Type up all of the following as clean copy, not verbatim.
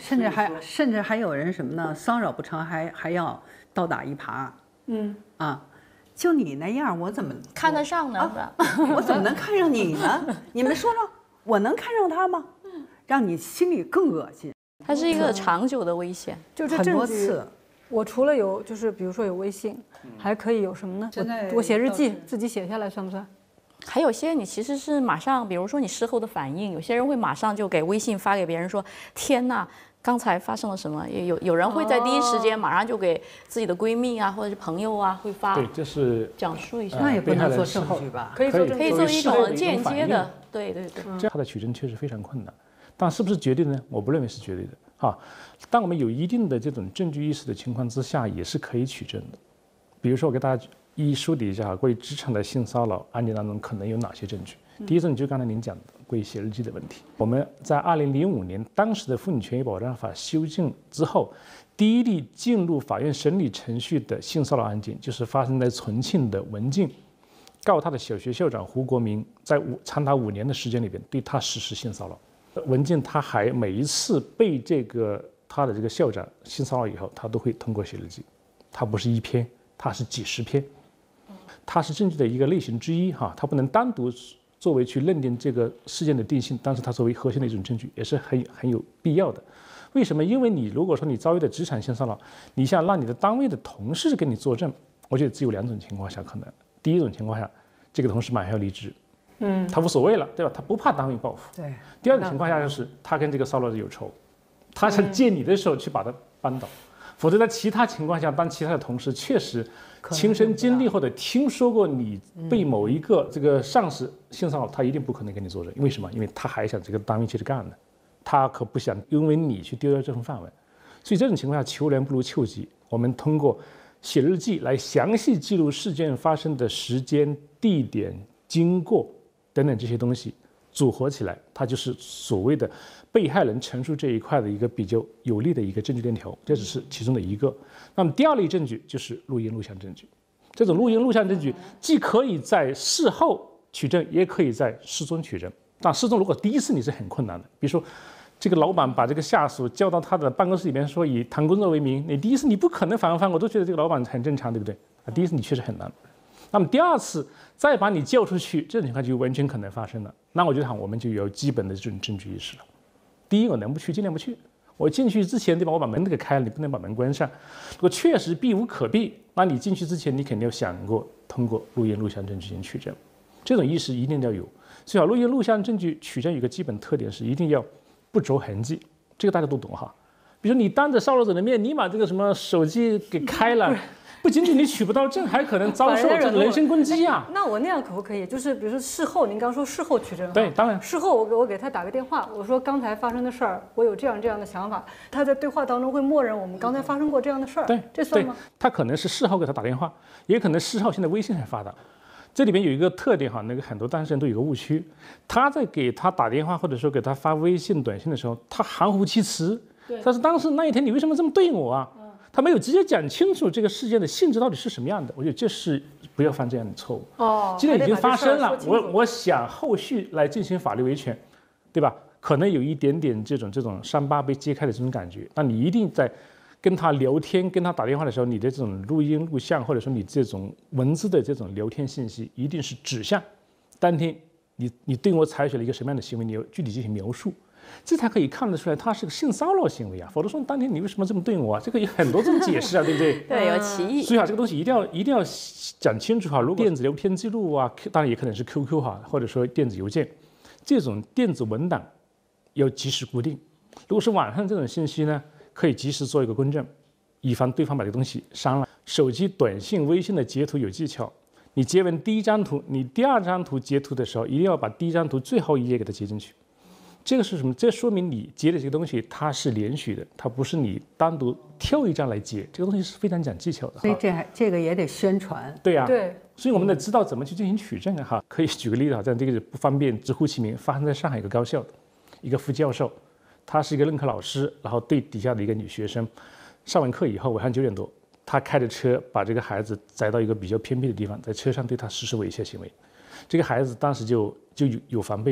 甚至还有人什么呢？骚扰不成，还要倒打一耙。就你那样，我怎么看得上呢？ 我怎么能看上你呢？你们说说，我能看上他吗？让你心里更恶心。 它是一个长久的危险， 就这证据。我除了有，就是比如说有微信，还可以有什么呢？我写日记，自己写下来算不算？ 还有些你其实是马上，比如说你事后的反应，有些人会马上就给微信发给别人说：“天哪，刚才发生了什么？”有人会在第一时间马上就给自己的闺蜜啊，或者是朋友啊，会发。 对，这是讲述一下。 那也不能做证据吧？ 可以做一种间接的，对。 这样它的取证确实非常困难，但是不是绝对的呢？我不认为是绝对的。当我们有一定的这种证据意识的情况之下，也是可以取证的。比如说，我给大家一一梳理一下关于职场的性骚扰案件当中可能有哪些证据。第一证据就刚才您讲的关于写日记的问题。我们在2005年当时的妇女权益保障法修正之后，第一例进入法院审理程序的性骚扰案件，就是发生在重庆的文静告他的小学校长胡国民，在长达5年的时间里边对他实施性骚扰。文静他还每一次被他的这个校长性骚扰以后，他都会通过写日记，他不是1篇，他是几十篇，它是证据的一个类型之一它不能单独作为去认定这个事件的定性，但是它作为核心的一种证据也是很有必要的。为什么？因为你如果说你遭遇的职场性骚扰，你想让你的单位的同事给你作证，我觉得只有2种情况下可能。第一种情况下，这个同事马上要离职。他无所谓了，对吧？他不怕单位报复。 对。 第二种情况下就是他跟这个骚扰者有仇，他想借你的手去把他扳倒，否则在其他情况下，当其他的同事确实亲身经历或者听说过你被某一个这个上司性骚扰，他一定不可能跟你作证。因为什么？因为他还想这个单位接着干呢，他可不想因为你去丢掉这份饭碗。所以这种情况下，求人不如求己。我们通过写日记来详细记录事件发生的时间、地点、经过等等这些东西组合起来，它就是所谓的被害人陈述这一块的一个比较有力的一个证据链条，这只是其中的一个。那么第二类证据就是录音录像证据，这种录音录像证据既可以在事后取证，也可以在事中取证。但事中如果第一次你是很困难的，比如说这个老板把这个下属叫到他的办公室里面说以谈工作为名，你第一次你不可能反我都觉得这个老板很正常，对不对？第一次你确实很难。那么第二次再把你叫出去，这种情况就完全可能发生了。那我觉得我们就有基本的这种证据意识了。第一，我能不去尽量不去。我进去之前，对吧？我把门给开了，你不能把门关上。如果确实避无可避，那你进去之前，你肯定要想过通过录音录像证据进行取证，这种意识一定要有。最好录音录像证据取证有个基本特点是一定要不着痕迹，这个大家都懂哈。比如你当着骚扰者的面，你把这个什么手机给开了。不仅仅你取不到证，还可能遭受这种人身攻击啊！ 那我那样可不可以？就是比如说事后，您刚说事后取证， 对，当然。 事后我给他打个电话，我说刚才发生的事儿，我有这样的想法，他在对话当中会默认我们刚才发生过这样的事儿， 对， 这算吗？ 他可能是事后给他打电话，也可能事后现在微信很发达，这里边有一个特点那个很多当事人都有个误区，他在给他打电话或者说给他发微信短信的时候，他含糊其辞，但是当时那一天你为什么这么对我啊？他没有直接讲清楚这个事件的性质到底是什么样的，我觉得这是不要犯这样的错误。既然已经发生了，我想后续来进行法律维权，对吧？可能有一点点这种伤疤被揭开的这种感觉，那你一定在跟他聊天、跟他打电话的时候，你的这种录音录像或者说你这种文字的这种聊天信息，一定是指向当天你对我采取了一个什么样的行为，你要具体进行描述。这才可以看得出来，他是个性骚扰行为啊！否则说当天你为什么这么对我啊？这个有很多种解释啊，对不对？ 对，有歧义。 所以这个东西一定要讲清楚如果电子聊天记录当然也可能是 QQ 或者说电子邮件，这种电子文档要及时固定。如果是网上这种信息呢，可以及时做一个更正，以防对方把这个东西删了。手机短信、微信的截图有技巧，你截完第一张图，你第二张图截图的时候，一定要把第一张图最后一页给它截进去。这个是什么？这说明你截的这个东西它是连续的，它不是你单独挑一张来截，这个东西是非常讲技巧的。 所以这个也得宣传。 对呀， 对。 所以我们得知道怎么去进行取证可以举个例子这个不方便直呼其名，发生在上海一个高校的一个副教授，他是一个任课老师，然后对底下的一个女学生，上完课以后晚上9点多，他开着车把这个孩子载到一个比较偏僻的地方，在车上对他实施猥亵行为。这个孩子当时就有防备了。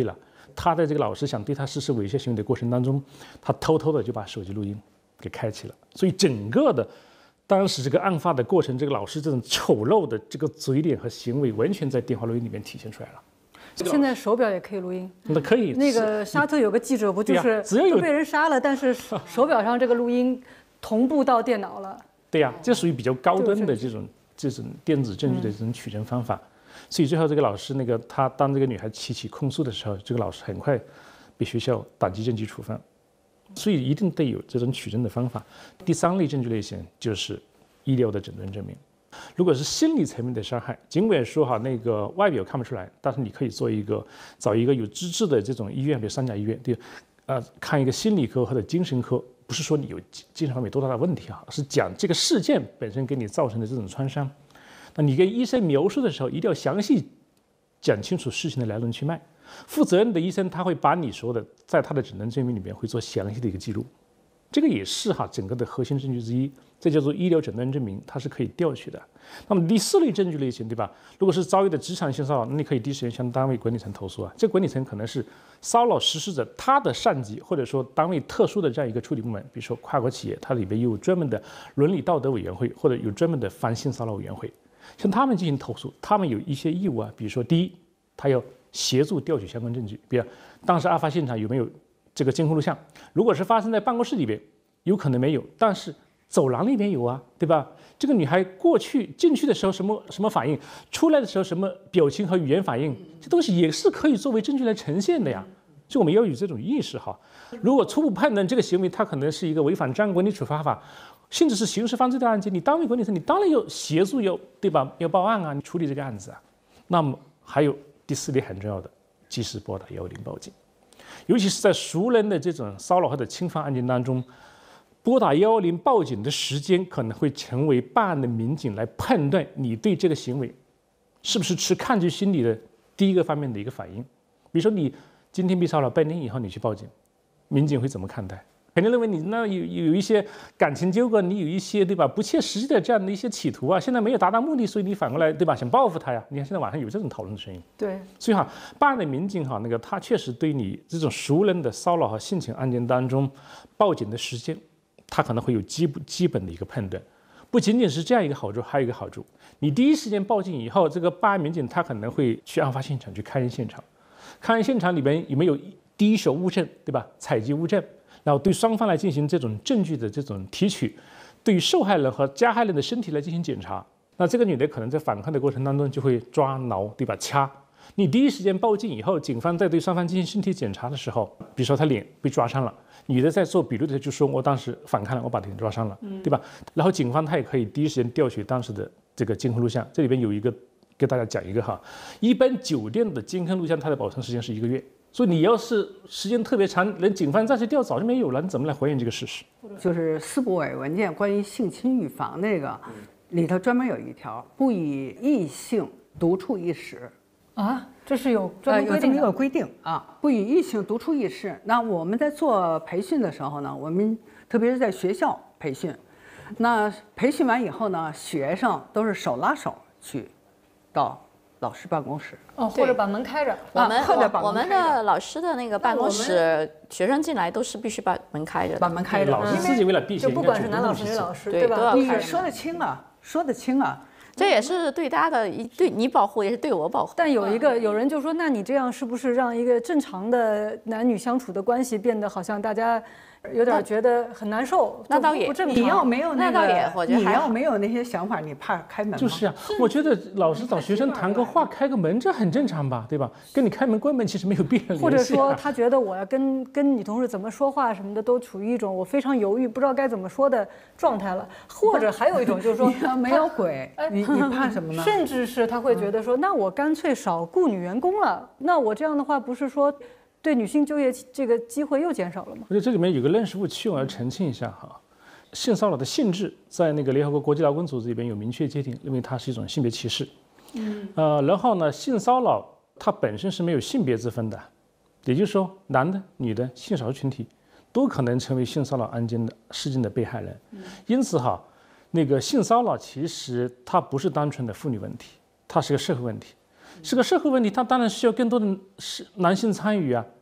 他的这个老师想对他实施猥亵行为的过程当中，他偷偷的就把手机录音给开启了，所以整个的当时这个案发的过程，这个老师这种丑陋的这个嘴脸和行为，完全在电话录音里面体现出来了。 现在手表也可以录音， 那可以。 那个沙特有个记者不就是只要有被人杀了，但是手表上这个录音同步到电脑了。 对呀，这属于比较高端的这种电子证据的这种取证方法。所以最后这个老师他当这个女孩提起控诉的时候，这个老师很快被学校党纪证据处分。所以一定得有这种取证的方法。第3类证据类型就是医疗的诊断证明。如果是心理层面的伤害，尽管说那个外表看不出来，但是你可以找一个有资质的这种医院，比如3甲医院，看一个心理科或者精神科，不是说你有精神方面多大的问题是讲这个事件本身给你造成的这种创伤。那你跟医生描述的时候，一定要详细讲清楚事情的来龙去脉。负责任的医生他会把你说的在他的诊断证明里面会做详细的一个记录，这个也是整个的核心证据之一。这叫做医疗诊断证明，它是可以调取的。那么第4类证据类型，对吧？如果是遭遇的职场性骚扰，那你可以第一时间向单位管理层投诉这管理层可能是骚扰实施者他的上级，或者说单位特殊的这样一个处理部门，比如说跨国企业，它里边有专门的伦理道德委员会，或者有专门的反性骚扰委员会，向他们进行投诉。他们有一些义务比如说第一，他要协助调取相关证据，比如当时案发现场有没有这个监控录像，如果是发生在办公室里边，有可能没有，但是走廊里边有对吧？这个女孩进去的时候什么反应，出来的时候什么表情和语言反应，这东西也是可以作为证据来呈现的呀。所以我们要有这种意识如果初步判断这个行为它可能是一个违反治安管理处罚法，甚至是刑事犯罪的案件，你单位管理层你当然要协助对吧？要报案你处理这个案子那么还有第4类很重要的，及时拨打110报警，尤其是在熟人的这种骚扰或者侵犯案件当中。拨打110报警的时间可能会成为办案的民警来判断你对这个行为是不是持抗拒心理的第一个方面的一个反应。比如说你今天被骚扰，半年以后你去报警，民警会怎么看待？肯定认为你那有一些感情纠葛，你有一些对吧不切实际的这样的一些企图现在没有达到目的，所以你反过来对吧想报复他呀？你看现在网上有这种讨论的声音。 对， 所以办案的民警他确实对你这种熟人的骚扰和性侵案件当中报警的时间。他可能会有基本的一个判断，不仅仅是这样一个好处，还有一个好处，你第一时间报警以后，这个办案民警他可能会去案发现场去勘验现场，勘验现场里边有没有第一手物证，对吧？采集物证，然后对双方来进行这种证据的这种提取，对于受害人和加害人的身体来进行检查。那这个女的可能在反抗的过程当中就会抓挠，对吧？掐。你第一时间报警以后，警方在对双方进行身体检查的时候，比如说他脸被抓伤了，女的在做笔录的时候就说我当时反抗了，我把脸抓伤了，对吧？然后警方他也可以第一时间调取当时的这个监控录像，这里边有一个给大家讲一个一般酒店的监控录像它的保存时间是1个月，所以你要是时间特别长，人警方再去调早就没有了，你怎么来还原这个事实？ 就是司部委文件关于性侵预防那个里头专门有一条，不以异性独处一室。 这是有专门规定的。 有这么一个规定不以异性独处一室。那我们在做培训的时候呢，我们特别是在学校培训，那培训完以后呢，学生都是手拉手去到老师办公室或者把门开着。 我们的老师的那个办公室，学生进来都是必须把门开着， 把门开着。 老师自己为了避嫌， 就不管是男老师女老师， 对吧？ 你说得清说得清这也是对大家的对你保护，也是对我保护。 但有人就说，那你这样是不是让一个正常的男女相处的关系变得好像大家有点觉得很难受？ 那倒也不正常。 你要没有那倒也，我觉得你要没有那些想法，你怕开门吗？ 就是我觉得老师找学生谈个话、开个门，这很正常吧，对吧？跟你开门关门其实没有必要。 或者说他觉得我要跟女同事怎么说话什么的，都处于一种我非常犹豫，不知道该怎么说的状态了。或者还有一种就是说没有鬼，你怕什么呢？ 甚至是他会觉得说，那我干脆少雇女员工了，那我这样的话不是说对女性就业这个机会又减少了吗？ 我觉得这里面有个认识误区，我要澄清一下性骚扰的性质在那个联合国国际劳工组织里边有明确界定，认为它是一种性别歧视。然后呢，性骚扰它本身是没有性别之分的，也就是说，男的、女的、性少数群体都可能成为性骚扰案件的事件的被害人。因此那个性骚扰其实它不是单纯的妇女问题，它是个社会问题。是个社会问题，它当然需要更多的男性参与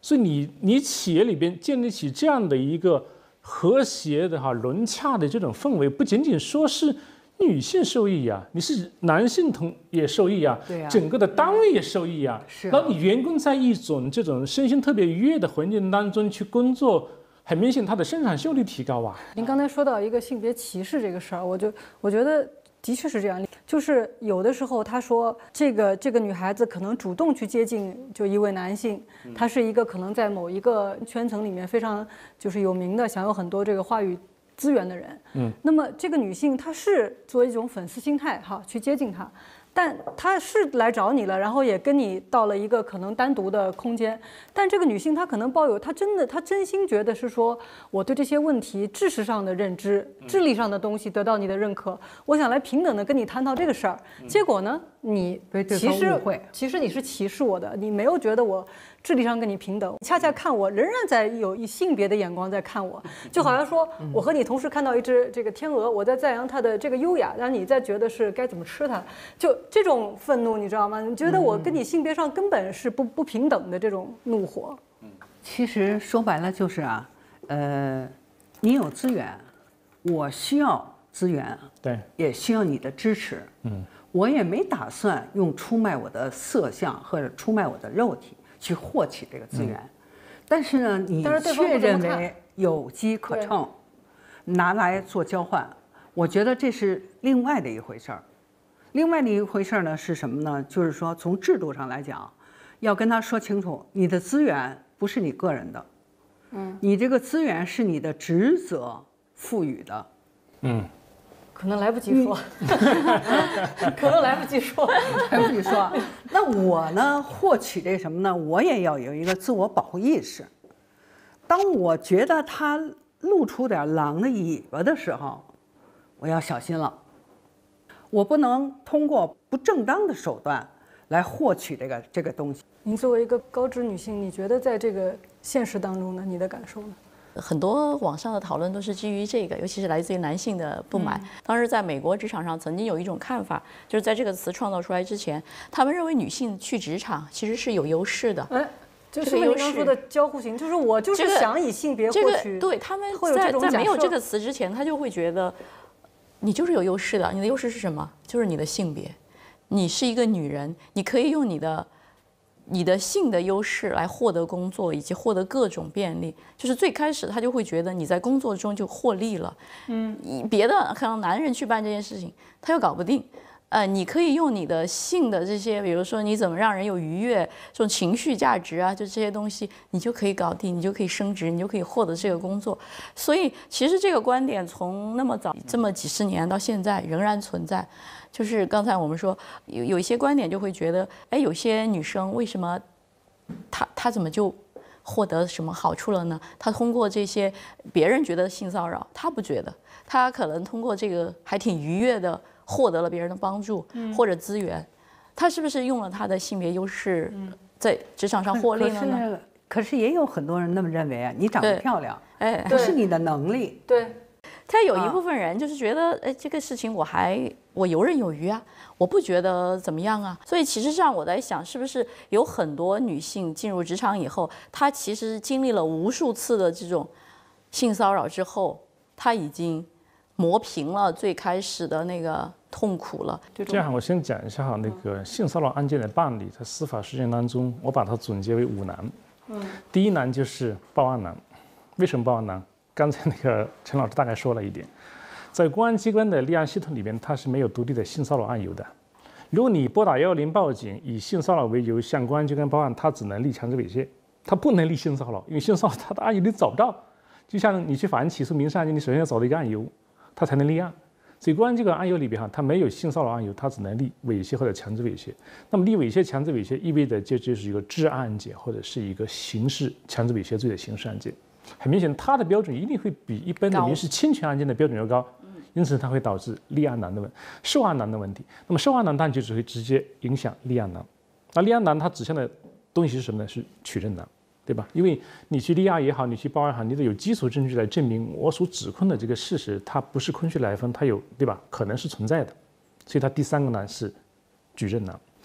所以你企业里边建立起这样的一个和谐的融洽的这种氛围，不仅仅说是女性受益啊，你是男性也受益啊， 对啊， 整个的单位也受益啊。 是啊， 然后你员工在一种这种身心特别愉悦的环境当中去工作，很明显他的生产效率提高啊。 您刚才说到一个性别歧视这个事儿，我觉得的确是这样，就是有的时候他说这个女孩子可能主动去接近就一位男性，他是一个可能在某一个圈层里面非常就是有名的，享有很多这个话语资源的人，那么这个女性她是作为一种粉丝心态去接近他，但她是来找你了，然后也跟你到了一个可能单独的空间，但这个女性她可能抱有她真心觉得是说我对这些问题知识上的认知、智力上的东西得到你的认可，我想来平等的跟你探讨这个事儿，结果呢，你其实你是歧视我的，你没有觉得我智力上跟你平等，恰恰看我仍然在有以性别的眼光在看我，就好像说我和你同时看到一只这个天鹅，我在赞扬它的这个优雅，然后你在觉得是该怎么吃它，就这种愤怒，你知道吗？你觉得我跟你性别上根本是不平等的这种怒火。 其实说白了就是你有资源，我需要资源， 对， 也需要你的支持。我也没打算用出卖我的色相或者出卖我的肉体去获取这个资源，但是呢，你却认为有机可乘，拿来做交换，我觉得这是另外的一回事儿。另外的一回事儿呢是什么呢？就是说从制度上来讲，要跟他说清楚，你的资源不是你个人的，你这个资源是你的职责赋予的， 可能来不及说，可能来不及说， 来不及说。那我呢，获取这什么呢？我也要有一个自我保护意识。当我觉得他露出点狼的尾巴的时候，我要小心了。我不能通过不正当的手段来获取这个东西。 您作为一个高知女性，你觉得在这个现实当中呢，你的感受呢？ 很多网上的讨论都是基于这个，尤其是来自于男性的不满。当时在美国职场上曾经有一种看法，就是在这个词创造出来之前，他们认为女性去职场其实是有优势的。 就是您刚说的交互型，就是我就是想以性别获取， 对，他们在没有这个词之前，他就会觉得你就是有优势的。你的优势是什么？就是你的性别，你是一个女人，你可以用你的性的优势来获得工作，以及获得各种便利。就是最开始他就会觉得你在工作中就获利了，别的可能男人去办这件事情他又搞不定。你可以用你的性的这些，比如说你怎么让人有愉悦，这种情绪价值啊，就这些东西，你就可以搞定，你就可以升职，你就可以获得这个工作。所以其实这个观点从那么早这么几十年到现在仍然存在。就是刚才我们说有一些观点就会觉得，有些女生为什么她怎么就获得什么好处了呢？她通过这些别人觉得性骚扰，她不觉得，她可能通过这个还挺愉悦的获得了别人的帮助或者资源，她是不是用了她的性别优势在职场上获利了呢？ 可是也有很多人那么认为啊，你长得漂亮，不是你的能力。 对。 他有一部分人就是觉得，这个事情我游刃有余啊，我不觉得怎么样啊。所以其实上我在想，是不是有很多女性进入职场以后，她其实经历了无数次的这种性骚扰之后，她已经磨平了最开始的那个痛苦了。 这样，我先讲一下那个性骚扰案件的办理，在司法实践当中，我把它总结为5难。第一难就是报案难。为什么报案难？刚才那个陈老师大概说了一点，在公安机关的立案系统里面，它是没有独立的性骚扰案由的。如果你拨打110报警，以性骚扰为由向公安机关报案，它只能立强制猥亵，它不能立性骚扰，因为性骚扰它的案由你找不到。就像你去法院起诉民事案件，你首先要找到一个案由，它才能立案。所以公安机关案由里边它没有性骚扰案由，它只能立猥亵或者强制猥亵。那么立猥亵、强制猥亵意味着就是一个治安案件或者是一个刑事强制猥亵罪的刑事案件。很明显，它的标准一定会比一般的民事侵权案件的标准要高，因此它会导致立案难的受案难的问题。那么受案难当然就只会直接影响立案难。那立案难它指向的东西是什么呢？是取证难，对吧？因为你去立案也好，你去报案也好，你得有基础证据来证明我所指控的这个事实，它不是空穴来风，它有，对吧？可能是存在的。所以它第3个难是举证难。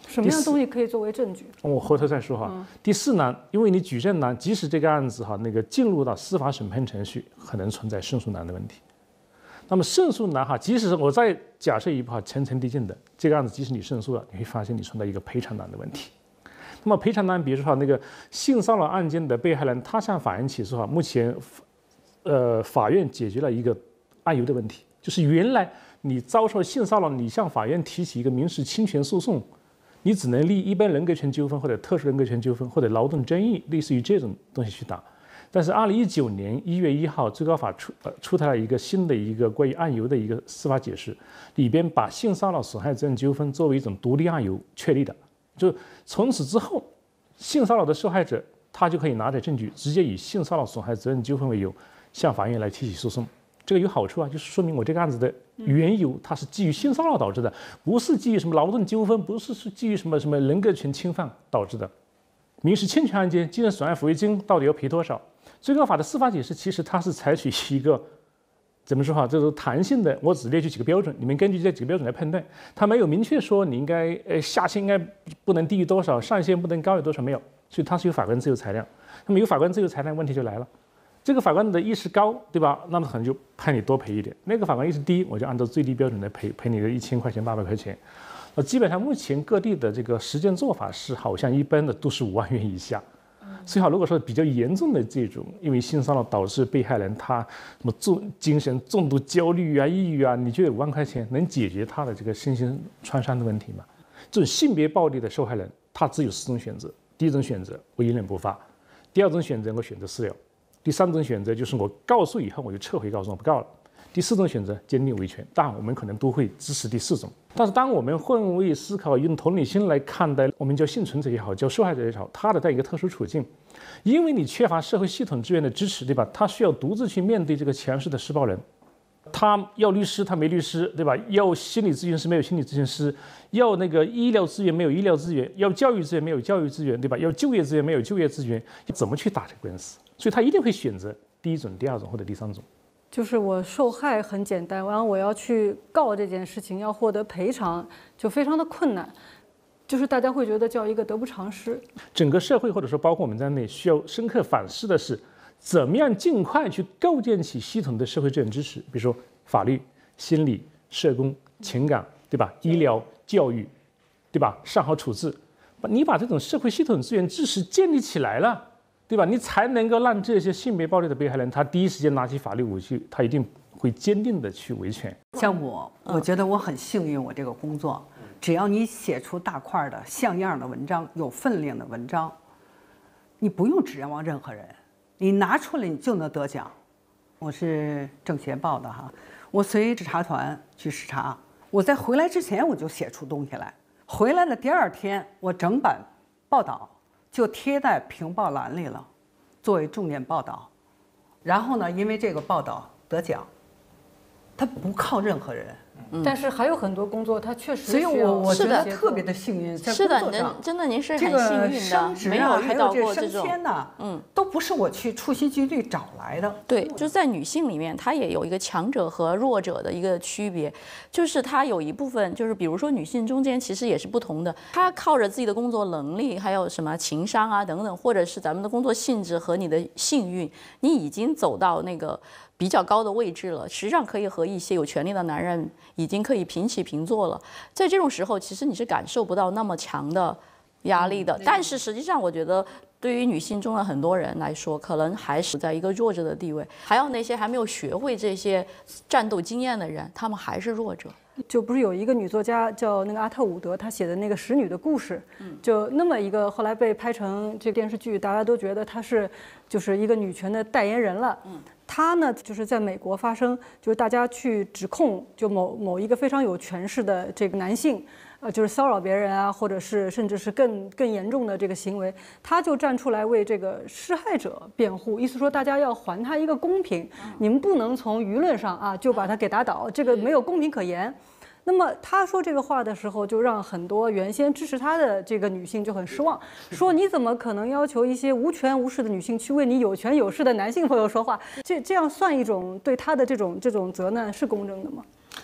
什么样的东西可以作为证据？ 我回头再说哈。第四呢，因为你举证呢，即使这个案子哈那个进入到司法审判程序，可能存在胜诉难的问题。那么胜诉难哈，即使我再假设一步哈，层层递进的这个案子，即使你胜诉了，你会发现你存在一个赔偿难的问题。那么赔偿难，比如说那个性骚扰案件的被害人，他向法院起诉哈，目前法院解决了一个案由的问题，就是原来你遭受性骚扰，你向法院提起一个民事侵权诉讼，你只能立一般人格权纠纷或者特殊人格权纠纷或者劳动争议，类似于这种东西去打。但是2019年1月1号，最高法出台了一个新的一个关于案由的一个司法解释，里边把性骚扰损害责任纠纷作为一种独立案由确立的，就从此之后，性骚扰的受害者他就可以拿着证据，直接以性骚扰损害责任纠纷为由向法院来提起诉讼。这个有好处啊，就是说明我这个案子的缘由它是基于性骚扰导致的，不是基于什么劳动纠纷，不是基于什么人格权侵犯导致的。民事侵权案件精神损害抚慰金到底要赔多少？最高法的司法解释其实它是采取一个怎么说哈，这是弹性的，我只列举几个标准，你们根据这几个标准来判断。它没有明确说你应该下限应该不能低于多少，上限不能高于多少，没有，所以它是有法官自由裁量。那么有法官自由裁量，问题就来了。这个法官的意识高，对吧？那么可能就判你多赔一点。那个法官意识低，我就按照最低标准来赔你的1000块钱、800块钱。基本上目前各地的这个实践做法是，好像一般的都是5万元以下。所以好，如果说比较严重的这种，因为性骚扰导致被害人他什么精神重度焦虑啊、抑郁啊，你觉得5万块钱能解决他的这个身心创伤的问题吗？这种性别暴力的受害人，他只有4种选择：第一种选择我隐忍不发；第二种选择我选择私了；第三种选择就是我告诉以后我就撤回告诉，我不告了；第4种选择坚定维权。当然，我们可能都会支持第4种。但是，当我们换位思考，用同理心来看待，我们叫幸存者也好，叫受害者也好，他的在一个特殊处境，因为你缺乏社会系统资源的支持，对吧？他需要独自去面对这个强势的施暴人，他要律师，他没律师，对吧？要心理咨询师，没有心理咨询师；要那个医疗资源，没有医疗资源；要教育资源，没有教育资源，对吧？要就业资源，没有就业资源，怎么去打这个官司？所以他一定会选择第1种、第2种或者第3种。 就是我受害很简单，然后我要去告这件事情，要获得赔偿就非常的困难，就是大家会觉得叫一个得不偿失。 整个社会或者说包括我们在内，需要深刻反思的是，怎么样尽快去构建起系统的社会资源支持，比如说法律、心理、社工、情感，对吧？医疗、教育，对吧？善好处置，你把这种社会系统资源支持建立起来了，对吧？你才能够让这些性别暴力的被害人，他第一时间拿起法律武器，他一定会坚定的去维权。 像我觉得我很幸运，我这个工作，只要你写出大块的像样的文章，有分量的文章，你不用指望任何人，你拿出来你就能得奖。我是政协报的哈，我随视察团去视察，我在回来之前我就写出东西来，回来的第2天我整版报道就贴在评报栏里了，作为重点报道。然后呢，因为这个报道得奖，他不靠任何人。 但是还有很多工作，它确实所以我觉得是的特别的幸运，在是的， 工作上真的您是很这幸运个升的， 职啊， 没有遇还有这升到过这种。 迁呐，都不是我去处心积虑找来的。 对，就是在女性里面，她也有一个强者和弱者的一个区别，就是她有一部分，就是比如说女性中间其实也是不同的，她靠着自己的工作能力，还有什么情商啊等等，或者是咱们的工作性质和你的幸运，你已经走到那个比较高的位置了，实际上可以和一些有权利的男人已经可以平起平坐了。在这种时候，其实你是感受不到那么强的压力的。但是实际上，我觉得对于女性中的很多人来说，可能还是在一个弱者的地位。还有那些还没有学会这些战斗经验的人，他们还是弱者。 就不是有一个女作家叫那个阿特伍德，她写的那个《使女的故事》，就那么一个后来被拍成这个电视剧，大家都觉得她是就是一个女权的代言人了。她呢，就是在美国发生，就是大家去指控就某一个非常有权势的这个男性，就是骚扰别人啊，或者是甚至是更严重的这个行为，他就站出来为这个施害者辩护，意思说大家要还他一个公平，你们不能从舆论上啊就把他给打倒，这个没有公平可言。那么他说这个话的时候，就让很多原先支持他的这个女性就很失望，说你怎么可能要求一些无权无势的女性去为你有权有势的男性朋友说话？这样算一种对他的这种责难是公正的吗？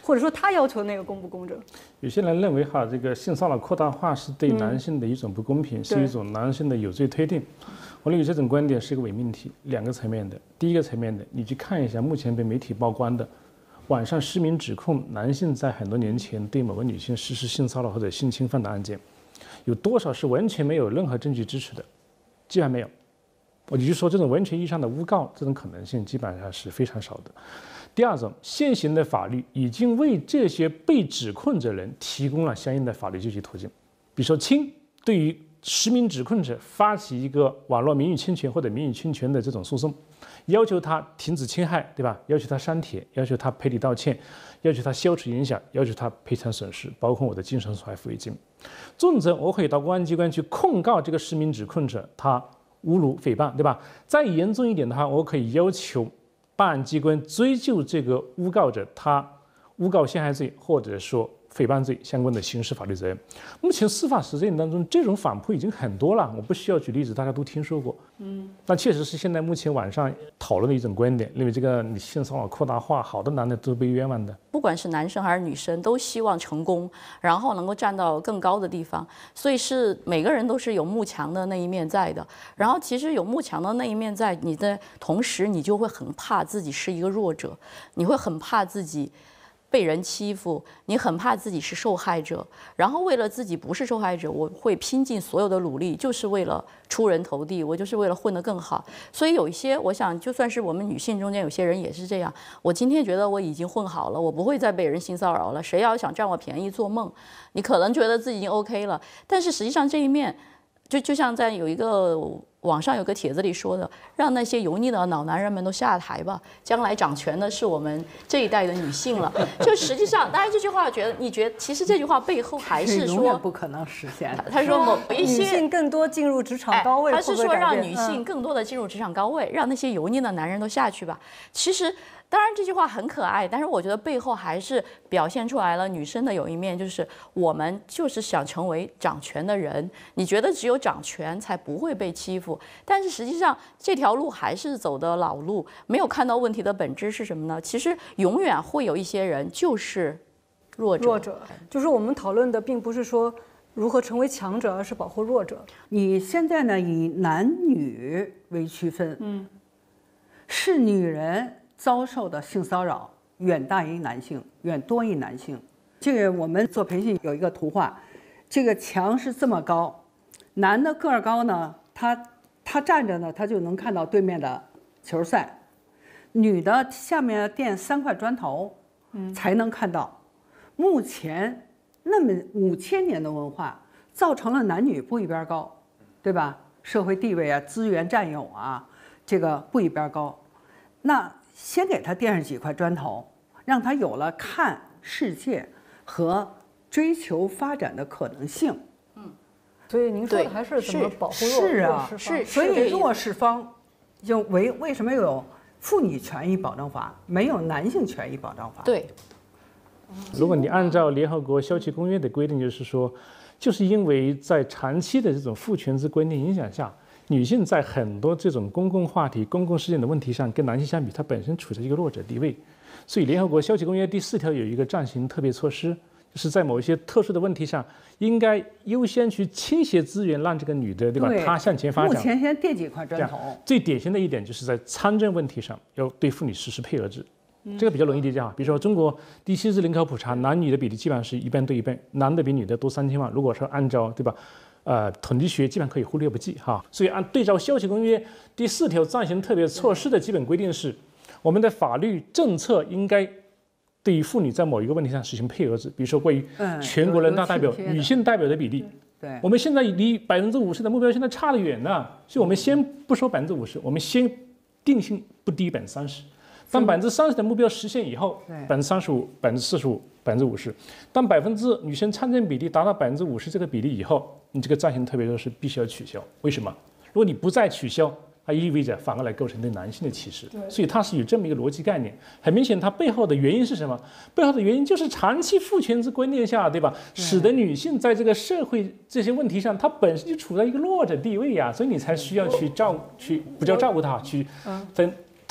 或者说他要求那个公不公正？ 有些人认为哈，这个性骚扰扩大化是对男性的一种不公平，是一种男性的有罪推定。我认为这种观点是一个伪命题，两个层面的。第一个层面的，你去看一下目前被媒体曝光的网上实名指控男性在很多年前对某个女性实施性骚扰或者性侵犯的案件，有多少是完全没有任何证据支持的？基本上没有。我就说这种完全意义上的诬告，这种可能性基本上是非常少的。第二种，现行的法律已经为这些被指控者人提供了相应的法律救济途径，比如说轻，对于实名指控者发起一个网络名誉侵权或者名誉侵权的这种诉讼，要求他停止侵害，对吧？要求他删帖，要求他赔礼道歉，要求他消除影响，要求他赔偿损失，包括我的精神损害抚慰金。重则我可以到公安机关去控告这个实名指控者他侮辱诽谤，对吧？再严重一点的话，我可以要求办案机关追究这个诬告者他诬告陷害罪或者说诽谤罪相关的刑事法律责任。目前司法实践当中，这种反扑已经很多了，我不需要举例子，大家都听说过。但确实是现在目前网上讨论的一种观点，认为这个你性骚扰扩大化，好多男的都被冤枉的。 不管是男生还是女生，都希望成功，然后能够站到更高的地方，所以是每个人都是有慕强的那一面在的。然后其实有慕强的那一面在你的同时，你就会很怕自己是一个弱者，你会很怕自己被人欺负，你很怕自己是受害者，然后为了自己不是受害者，我会拼尽所有的努力，就是为了出人头地，我就是为了混得更好。所以有一些，我想就算是我们女性中间有些人也是这样，我今天觉得我已经混好了，我不会再被人性骚扰了，谁要想占我便宜做梦。你可能觉得自己已经 OK 了，但是实际上这一面就像在有一个网上有个帖子里说的，让那些油腻的老男人们都下台吧，将来掌权的是我们这一代的女性了。就实际上，大家这句话你觉得其实这句话背后还是说永远不可能实现的。 他说某一些女性更多进入职场高位， 他是说让女会不会改变性更多的进入职场高位，让那些油腻的男人都下去吧。其实。当然，这句话很可爱，但是我觉得背后还是表现出来了女生的有一面，就是我们就是想成为掌权的人。你觉得只有掌权才不会被欺负，但是实际上这条路还是走的老路，没有看到问题的本质是什么呢？其实永远会有一些人就是弱者。 就是我们讨论的并不是说如何成为强者，而是保护弱者。 你现在呢以男女为区分，是女人遭受的性骚扰远大于男性，远多于男性。这个我们做培训有一个图画，这个墙是这么高，男的个儿高呢，他站着呢，他就能看到对面的球赛；女的下面垫3块砖头，才能看到。目前那么5000年的文化，造成了男女不一边高，对吧？社会地位啊，资源占有啊，这个不一边高。那先给他垫上几块砖头，让他有了看世界和追求发展的可能性。 所以您说的还是怎么保护弱势方？ 所以弱势方就为什么有妇女权益保障法，没有男性权益保障法？ 对。 如果你按照联合国消极公约的规定，就是说，就是因为在长期的这种父权制观念影响下，女性在很多这种公共话题、公共事件的问题上，跟男性相比，她本身处在一个弱者地位。所以，联合国消极公约第4条有一个暂行特别措施，就是在某一些特殊的问题上，应该优先去倾斜资源，让这个女的，对吧？她向前发展。 目前先垫几块砖头。 最典型的一点就是在参政问题上，要对妇女实施配额制。这个比较容易理解啊，比如说中国第7次人口普查，男女的比例基本上是1半对1半，男的比女的多3000万。如果说按照对吧，统计学基本上可以忽略不计哈。所以按对照消极公约第4条暂行特别措施的基本规定是，我们的法律政策应该对于妇女在某一个问题上实行配额制，比如说关于全国人大代表女性代表的比例。 对， 我们现在离50%的目标现在差得远呢，所以我们先不说50%，我们先定性不低于30%。当30%的目标实现以后，35%、45%、50%，当女生参政比例达到50%这个比例以后，你这个暂行特别措施必须要取消。为什么？如果你不再取消，它意味着反而来构成对男性的歧视。所以它是有这么一个逻辑概念。很明显，它背后的原因是什么？背后的原因就是长期父权制观念下，对吧？使得女性在这个社会这些问题上，她本身就处在一个弱者地位呀，所以你才需要去不叫照顾她，去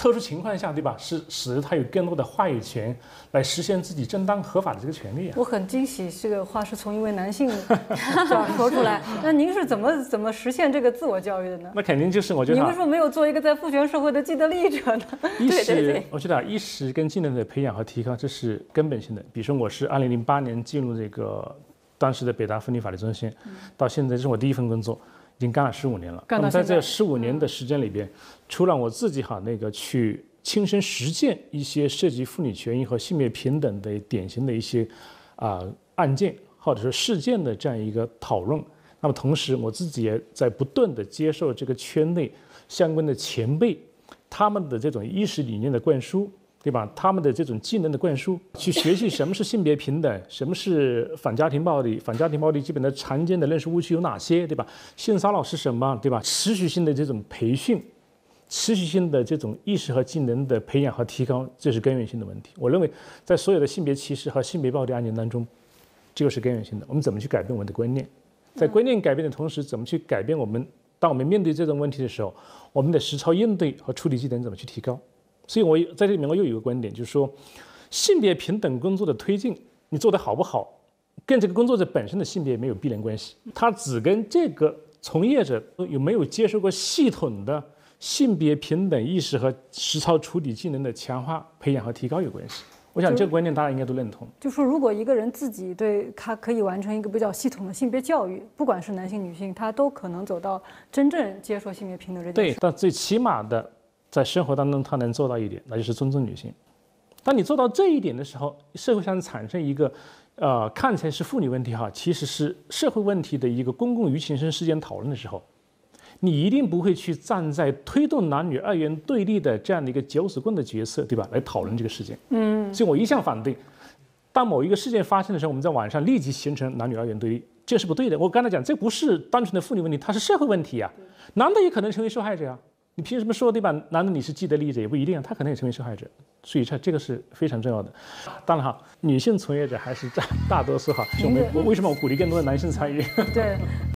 特殊情况下，对吧？是使得他有更多的话语权，来实现自己正当合法的这个权利啊。 我很惊喜，这个话是从一位男性这样说出来。那您是怎么实现这个自我教育的呢？ 那肯定就是我觉得你为什么没有做一个在父权社会的既得利益者呢？ 我觉得意识跟技能的培养和提高，这是根本性的。比如说，我是2008年进入这个当时的北大妇女法律中心，到现在这是我第一份工作。已经干了15年了。那么在这15年的时间里边，除了我自己去亲身实践一些涉及妇女权益和性别平等的典型的一些案件或者是事件的这样一个讨论，那么同时我自己也在不断的接受这个圈内相关的前辈他们的这种意识理念的灌输。对吧？他们的这种技能的灌输，去学习什么是性别平等，什么是反家庭暴力，反家庭暴力基本的常见的认识误区有哪些，对吧？性骚扰是什么，对吧？持续性的这种培训，持续性的这种意识和技能的培养和提高，这是根源性的问题。我认为，在所有的性别歧视和性别暴力案件当中，这个是根源性的。我们怎么去改变我们的观念？在观念改变的同时，怎么去改变当我们面对这种问题的时候，我们的实操应对和处理技能怎么去提高？所以我在这里面我有一个观点，就是说，性别平等工作的推进，你做得好不好，跟这个工作者本身的性别没有必然关系，它只跟这个从业者有没有接受过系统的性别平等意识和实操处理技能的强化、培养和提高有关系。我想这个观念大家应该都认同。 就说如果一个人自己对他可以完成一个比较系统的性别教育，不管是男性女性，他都可能走到真正接受性别平等这件事。 对，但最起码的。在生活当中，他能做到一点，那就是尊重女性。当你做到这一点的时候，社会上产生一个，看起来是妇女问题哈，其实是社会问题的一个公共舆情事件讨论的时候，你一定不会去站在推动男女二元对立的这样的一个搅屎棍的角色，对吧？来讨论这个事件。所以我一向反对，当某一个事件发生的时候，我们在网上立即形成男女二元对立，这是不对的。我刚才讲，这不是单纯的妇女问题，它是社会问题呀。男的也可能成为受害者啊。你凭什么说对吧？男的你是既得利益者也不一定，他可能也成为受害者，所以这个是非常重要的。当然哈，女性从业者还是占大多数哈。我为什么我鼓励更多的男性参与？ 对。